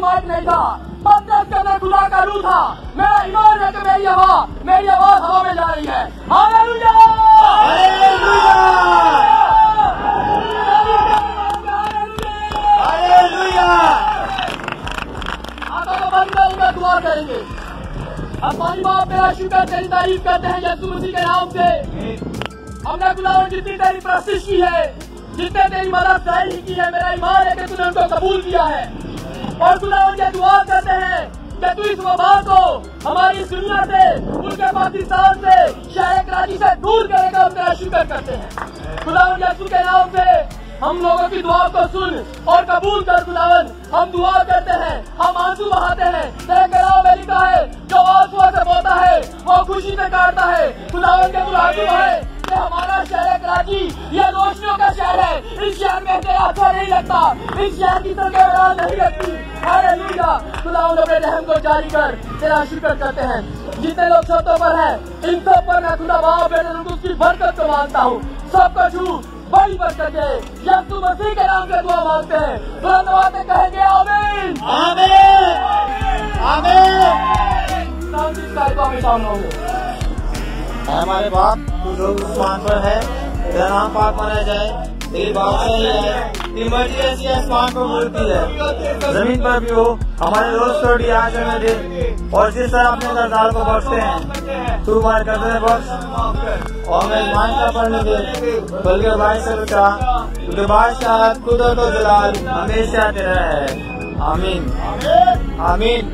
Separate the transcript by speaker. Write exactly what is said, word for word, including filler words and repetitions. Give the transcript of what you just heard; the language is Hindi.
Speaker 1: माइक नहीं था, पत्थर के अंदर खुदा का रूह था। मेरा ईमान है कि मेरी आवाज मेरी आवाज हवा में जा रही है। हालेलुया, आका को बंद करूंगा, दुआ करेंगे। अब पानी बाप मेरा शुक्र तेरी तारीफ करते हैं यीशु मसीह के नाम से। हमने खुदावन जितनी तेरी प्रस्तिश की है, जितने तेरी मदद जाहिर की है, मेरा ईमान है कि तूने उनको कबूल किया है। और खुदावन ये दुआ करते हैं कि तू इस वबा को हमारी इस दुनिया से, उनके पाकिस्तान से, शहर कराची से दूर करेगा। हम तेरा शुक्र करते हैं खुदावन यीशु के नाम से। हम लोगों की दुआ को सुन और कबूल कर खुदावन। हम दुआ करते हैं, हम आंसू बहाते हैं। तेरे कलाम में लिखा है जो आंसुओं से बोता है वो खुशी से काटता है। खुदावन के तू आंसू है कि हमारा शहर कराची ये रोशनियों का शहर है। इस शहर में तेरा असर नहीं लगता, इस शहर की तरह नहीं लगती। हालेलुया, खुदावन अपने रहम को जारी कर। तेरा शुक्र करते हैं जितने लोग छतों पर हैं, इन सब पर मैं खुदा बाप बेटे उसकी बरकत को मांगता हूँ। सबको छू बड़ी बरकत है। यीशु मसीह के नाम से दुआ मांगते हैं। बुलंद आवाज़ कहेंगे आमीन,
Speaker 2: आमीन, आमीन। हमारे बाप तू जो आसमान पर है, तेरा नाम पाक माना जाए, तेरी बादशाही है, तेरी मर्जी ऐसी आसमान पर मिलती है जमीन पर भी हो। हमारे रोज रोटी आज हमें दे, और जिस तरह अपने कर्जदार को बख्शते हैं तू हमारे कर्जे बख्श, और हमें मान का पढ़ने दे, बल्कि भाई से बचा। क्योंकि बादशाह खुद तो जलाल हमेशा तेरा है। आमीन, आमीन।